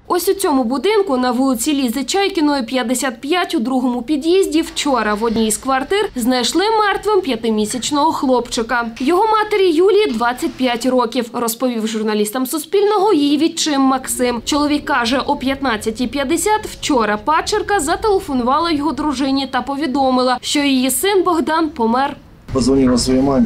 Ось у цьому будинку на вулиці Лізи Чайкіної, 55, у другому під'їзді вчора в одній із квартир знайшли мертвим 5-місячного хлопчика. Його матері Юлії 25 років, розповів журналістам Суспільного її відчим Максим. Чоловік каже, о 15:50 вчора падчерка зателефонувала його дружині та повідомила, що її син Богдан помер. Позвонила своїй мамі,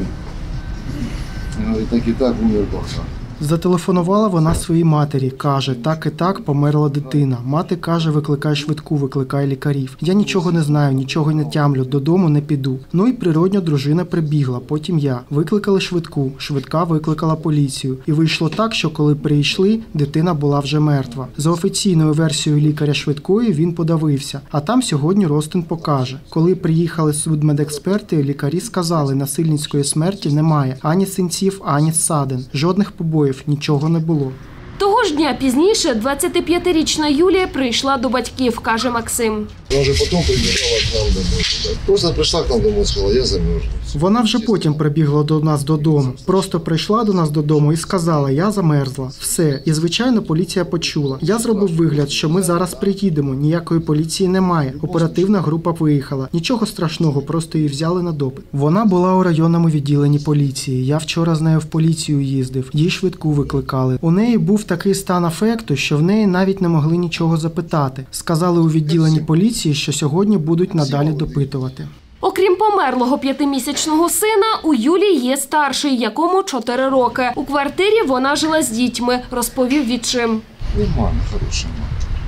і так умер Богдан. Зателефонувала вона своїй матері. Каже, так і так померла дитина. Мати каже, викликай швидку, викликай лікарів. Я нічого не знаю, нічого не тямлю, додому не піду. Ну і природньо дружина прибігла, потім я. Викликали швидку, швидка викликала поліцію. І вийшло так, що коли прийшли, дитина була вже мертва. За офіційною версією лікаря швидкої він подавився. А там сьогодні розтин покаже. Коли приїхали судмедексперти, лікарі сказали, насильницької смерті немає. Ані синців, ані ссадин. Жодних побоїв. Нічого не було. Того ж дня пізніше 25-річна Юлія прийшла до батьків, каже Максим. Вона вже потім прибігала к нам домой. Просто прийшла к нам домой і сказала, я замерзла. Вона вже потім прибігла до нас додому. Просто прийшла до нас додому і сказала, я замерзла. Все. І, звичайно, поліція почула. Я зробив вигляд, що ми зараз приїдемо. Ніякої поліції немає. Оперативна група виїхала. Нічого страшного, просто її взяли на допит. Вона була у районному відділенні поліції. Я вчора з нею в поліцію їздив. Їй швидку викликали. У неї був такий стан афекту, що в неї навіть не могли нічого запитати. Сказали у відділенні поліції, що сьогодні будуть надалі допитувати. Окрім померлого 5-місячного сина, у Юлії є старший, якому 4 роки. У квартирі вона жила з дітьми, розповів відчим. Ну, мама хороша мама.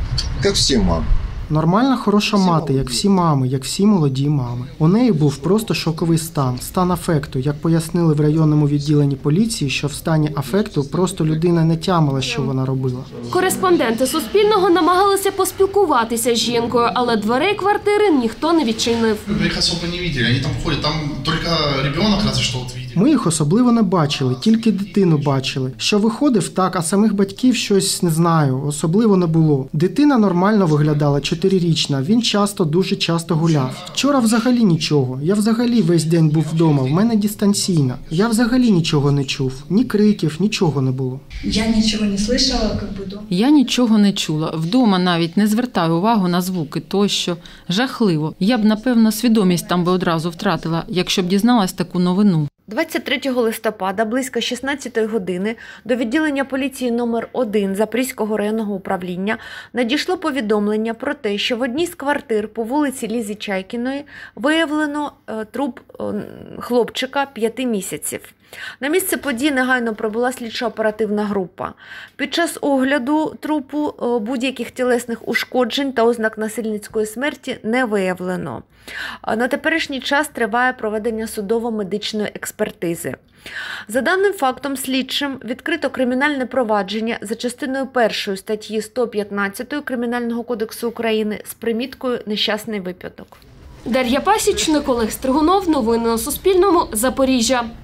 Як всі мами. Нормальна, хороша мати, як всі мами, як всі молоді мами. У неї був просто шоковий стан, стан афекту. Як пояснили в районному відділенні поліції, що в стані афекту просто людина не тямила, що вона робила. Кореспонденти Суспільного намагалися поспілкуватися з жінкою, але дверей квартири ніхто не відчинив. Ми їх особо не бачили, вони там ходять, там тільки дитина, разве що, бачили. Ми їх особливо не бачили, тільки дитину бачили. Що виходив, так, а самих батьків щось, не знаю, особливо не було. Дитина нормально виглядала, 4-річна, він дуже часто гуляв. Вчора взагалі нічого, я взагалі весь день був вдома, в мене дистанційна. Я взагалі нічого не чув, ні криків, нічого не було. Я нічого не слышала, Я нічого не чула. Вдома навіть не звертаю увагу на звуки тощо. Жахливо. Я б, напевно, свідомість там би одразу втратила, якщо б дізналась таку новину. 23 листопада близько 16 години до відділення поліції номер 1 Запорізького районного управління надійшло повідомлення про те, що в одній з квартир по вулиці Лізи Чайкіної виявлено труп хлопчика 5 місяців. На місце події негайно прибула слідчо-оперативна група. Під час огляду трупу будь-яких тілесних ушкоджень та ознак насильницької смерті не виявлено. На теперішній час триває проведення судово-медичної експертизи. За даним фактом слідчим відкрито кримінальне провадження за частиною 1 статті 115 Кримінального кодексу України з приміткою «Нещасний випадок». Дар'я Пасічник, Олег Стригунов. Новини на Суспільному. Запоріжжя.